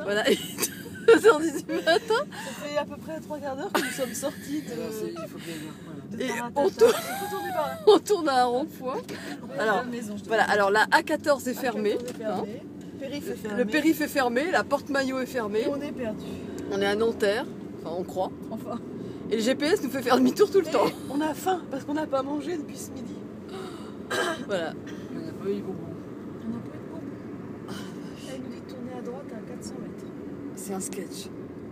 Voilà, 2h18 du matin. Ça fait à peu près 3 quarts d'heure que nous sommes sortis de... Il faut bien dire. Voilà. Et Taratata. on tourne, Retournez par là. on tourne à un rond-point. Alors, Maison, je te voilà, dis. alors la A14 est fermée. A14 est hein. fermé. Périph' est fermé. Le périph' est fermé, la porte maillot est Et fermée. on est perdu. On est à Nanterre, enfin on croit. Enfin. Et le GPS nous fait faire demi-tour tout le temps. Et on a faim parce qu'on n'a pas mangé depuis ce midi. Voilà. Il n'y en a pas eu beaucoup. On n'a pas eu de pompe. Elle nous dit de tourner à droite à 400 mètres. C'est un sketch.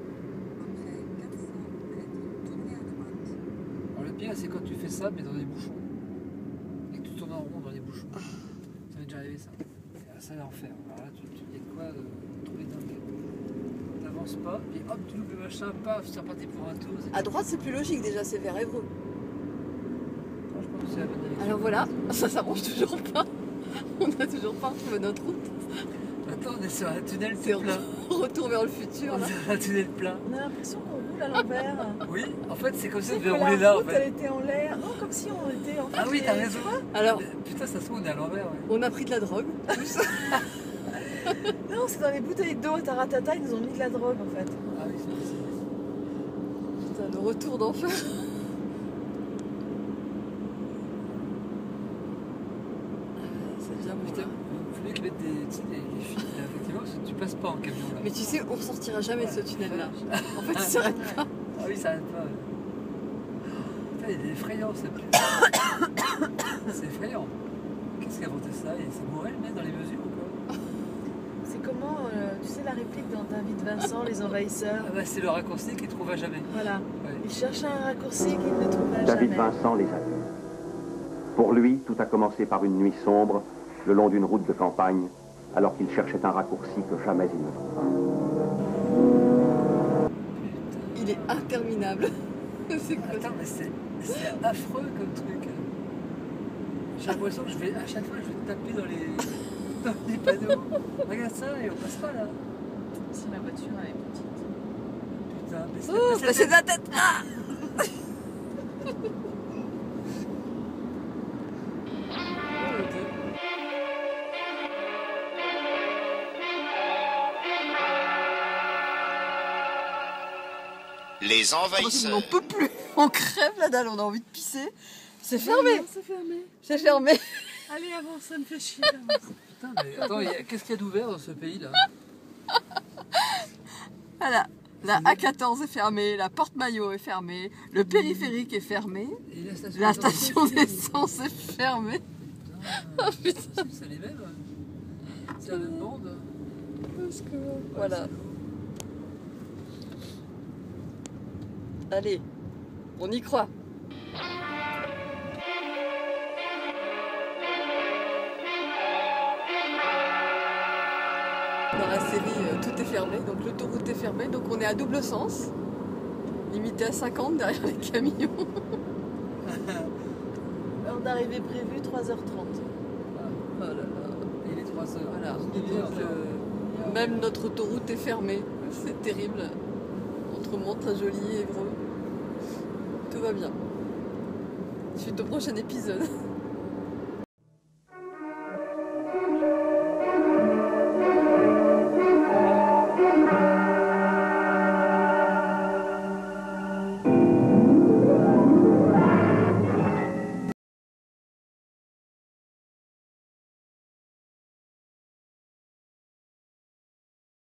Alors, le pire, c'est quand tu fais ça, mais dans des bouchons. Et que tu tournes en rond dans les bouchons. Ça m'est déjà arrivé ça. Et ça, l'enfer. Alors là, il y a de quoi trouver dingue. T'avances pas, puis hop, tu loupes le machin, paf, c'est reparti pour un tour. À droite, c'est plus logique déjà, c'est vers Évreux. Franchement, c'est la bonne direction. Alors voilà, ça s'arrange toujours pas. On n'a toujours pas retrouvé notre route. Attends, on est sur un tunnel, C'est c'est plat. retour vers le futur. On Là. est sur un tunnel plat. On a l'impression qu'on roule à l'envers. Oui, en fait, c'est comme si on Que devait la rouler là, en route, fait. elle était en l'air. Non, comme si on était en fait. Ah oui, t'as raison. Alors, Putain, ça se trouve, on est à l'envers, ouais. on a pris de la drogue. Non, c'est dans les bouteilles d'eau à Taratata, ils nous ont mis de la drogue en fait. Ah oui, c'est possible. Putain, le retour d'enfer. C'est bien Putain, putain. il fallait que mettre des fils, là, effectivement, parce que tu passes pas en camion là. Mais tu sais, on ressortira jamais de ce tunnel-là. En fait, il s'arrête pas. Ah oui, ça arrête pas. Ouais. Putain, il est effrayant ça pue. C'est effrayant. Qu'est-ce qui a inventé ça? Et c'est Morel, mais dans les mesures ou quoi? C'est comment, tu sais, la réplique dans David Vincent, Les Envahisseurs. Ah bah, c'est le raccourci qu'il trouve à jamais. Voilà. Ouais. Il cherche un raccourci qu'il ne trouva David jamais. Vincent les a vus. Pour lui, tout a commencé par une nuit sombre, le long d'une route de campagne, alors qu'il cherchait un raccourci que jamais il ne trouva. Il est interminable. C'est quoi? Attends, mais c'est affreux comme truc. J'ai l'impression que à chaque fois, je vais taper dans les panneaux. Regarde ça et on passe pas là. Si ma voiture elle est petite. Putain, mais Oh, bah, c'est de la tête. Ah Les on envahisseurs. n'en peut plus. On crève la dalle, on a envie de pisser. C'est fermé. Non, c'est fermé. C'est fermé. Allez, avance, ça me fait chier. avance. Putain, mais attends, qu'est-ce qu'il y a d'ouvert dans ce pays là? Voilà. La A14 est fermée, la porte maillot est fermée, le périphérique est fermé, Et la station d'essence est fermée. Ah putain, c'est les mêmes. C'est la même bande. Voilà. Allez, on y croit. Dans la série, tout est fermé, donc l'autoroute est fermée, donc on est à double sens, limité à 50 derrière les camions. On arrivait prévu 3h30. Oh là là. Il est 3 heures. Voilà. Donc, Même notre autoroute est fermée, c'est terrible. Entre Montreux-Joli et Évreux. Tout va bien. Suite au prochain épisode.